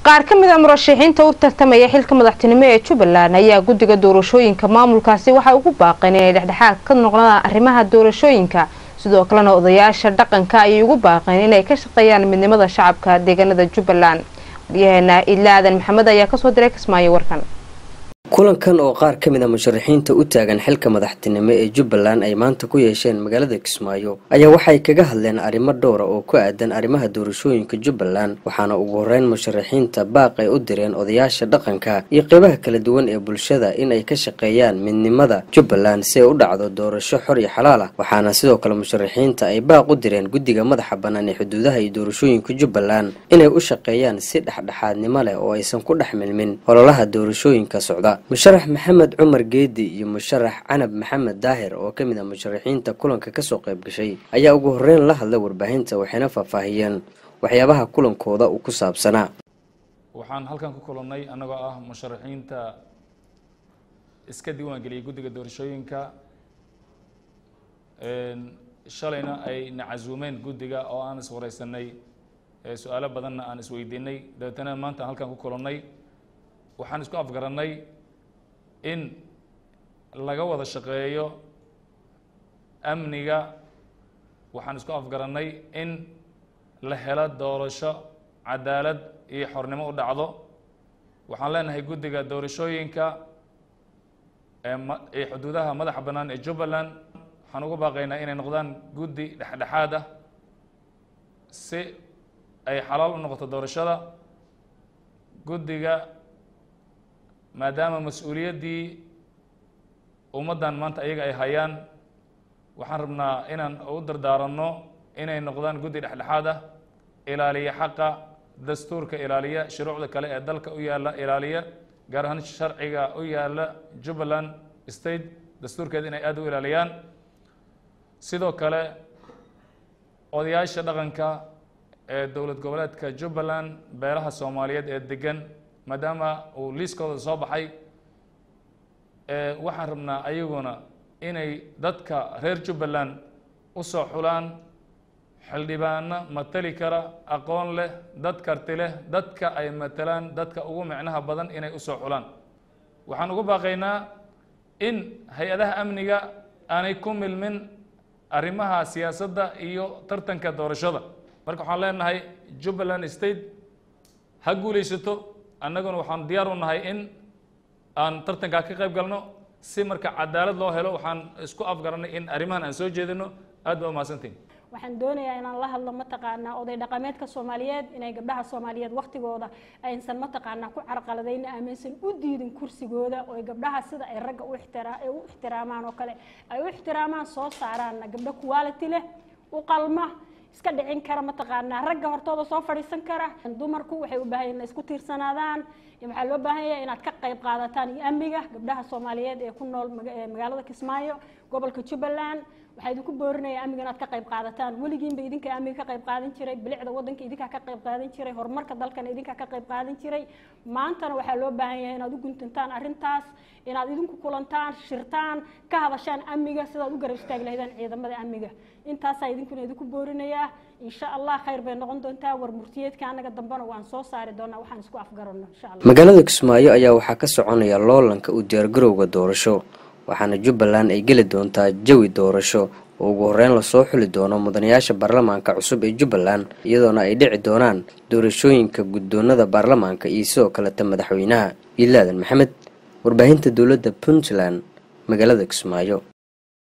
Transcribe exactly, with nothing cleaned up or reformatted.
qaar ka mid ah murashaxiinta u tartamaya xilka madaxtinimo ee Jubbaland ayaa guddiga doorashooyinka maamulkaasi waxa ugu baaqeen inay dhexdhexaad ka noqdaan arrimaha doorashooyinka sidoo kalena odayaasha dhaqanka ay ugu baaqeen inay ka shaqeeyaan midnimada shacabka deegaanada Jubbaland. Wariyaheena Ilaadan Maxamed ayaa ka soo diray Kismaayo warkan. kulankan oo qaar ka mid ah musharaxiinta u taagan xilka madaxtinimo ee Jubbaland ay maanta ku yeesheen magaalada Kismaayo ayaa waxay kaga hadleen arrimo dhowr ah oo ku aadan arrimaha doorashooyinka Jubbaland waxaana ugu horeyn musharaxiinta baaq ay u direen odayaasha dhaqanka iyo qaybaha kala duwan ee bulshada in ay ka shaqeeyaan midnimada Jubbaland si ay u dhacdo doorasho xor iyo xalaal ah waxaana sidoo kale musharaxiinta ay baaq u direen guddiga madaxa bannaan ee xuduudaha iyo doorashooyinka Jubbaland inay u shaqeeyaan si dhexdhexaadnimo leh oo aysan ku dhaxmilmin ololaha doorashooyinka socda. musharax maxamed cumar geedi iyo musharax canab maxamed daahir oo ka mid ah musharaxiinta kulanka ka soo qayb gashay ayaa ugu horeyn la hadlay warbaahinta waxayna faahfaahiyeen waxyaabaha kulankooda uu ku saabsanaa. waxaan halkan ku kulannay anagoo ah musharaxiinta iska diiwaan geliyay guddiga doorashooyinka shalayna ay nacazuumeen guddiga oo aan is wareysanay su'aalo badanna aan is weydiinay dabeetana maanta halkan ku kulannay waxaan isku afgarannay in laga wada shaqeeyo amniga waxaan isku afgarannay in la helo doorasho cadaalad iyo xornimo u dhacdo waxaan leenahay guddiga doorashooyinka ee xuduudaha madaxa bannaan ee Jubbaland waxaan ugu baaqaynaa inay noqdaan guddi dhexdhexaad ah si ay xalaal u noqoto doorashada guddiga maadaama mas'uuliyaddii ummaddan maanta ayaga ay hayaan waxaan rabnaa inaan u dardaaranno inay noqdaan guddi dhexdhexaad ah ilaaliya xaqa dastuurka ilaaliya shuruucda kale ee dalka u yaalla ilaaliya gaar ahaan sharciga u yaalla Jubbaland state dastuurkeeda inay aad u ilaaliyaan sidoo kale odayaasha dhaqanka ee dowlad goboleedka Jubbaland beelaha Soomaaliyeed ee degan maadaama uu liiskooda soo baxay ee waxaan rabnaa ayaguna inay dadka reer Jubbaland u soo xulaan xildhibaano matali kara aqoon leh dad karti leh dadka ay matalaan dadka ugu micnaha badan inay u soo xulaan waxaan ugu baaqaynaa in hay-adaha amniga aanay ku milmin arrimaha siyaasadda iyo tartanka doorashada marka waxaan leenahay Jubbaland state ha guulaysato annaguna waxaan diyaar u nahay in aan tartanka ka qayb galno si marka cadaalad loo helo waxaan isku afgaranay in arrimahan aan soo jeedino aad baa mahadsantiin waxaan doonayaa inaan la hadlo mataqaanaa oday dhaqameedka Soomaaliyeed inay gabdhaha Soomaaliyeed waqtigooda aysan mataqaanaa ku carqaladayn aaminsan u diidin kursigooda oo gabdhaha sida ay ragga u ixtiraamaan u ixtiraamaan oo kale ay u ixtiraamaan soo saaraan gabdho quality leh u qalma iska dhicin kara mataqaanaa ragga hortooda soo fadhiisan kara dumarku waxay u baahan yihiin isku tiirsanaadaan waxa loo baahan yahay inaad ka qayb qaadataan amniga gabdhaha Soomaaliyeed ee ku nool magaalada Kismaayo gobolka Jubbaland waxay idinku boorinayaa amniga inaad ka qayb qaadataan weligiinba idinka amniga ka qayb qaadan jiray bilicda wadanka idinka ka qayb qaadan jiray horumarka dalkan idinka ka qayb qaadan jiray maantana waxa loo baahan yahay inaad u guntantaan arrintaas inaad idinku kulantaan shirtaan ka hadashaan amniga sidaad u garab istaag lahaydaan ciidamada amniga intaas ay idinkuna idinku boorinayaa insha Allah khayr bay noqon doontaa war murtiyeedka anaga dambana waan soo saari doonaa waxaan isku afgaranno insha Allah magaalada Kismaayo ayaa waxa ka soconaya loolanka u diyaar garowga doorasho waxaana Jubbaland ay gali doontaa jawi doorasho oo ugu horeyn la soo xuli doono mudanayaasha baarlamaanka cusub ee Jubbaland iyadoona ay dhici doonaan doorashooyinka guddoonada baarlamaanka iyo sidoo kale ta madaxweynaha Ilaadan Maxamed warbaahinta dowladda Puntland magaalada Kismaayo.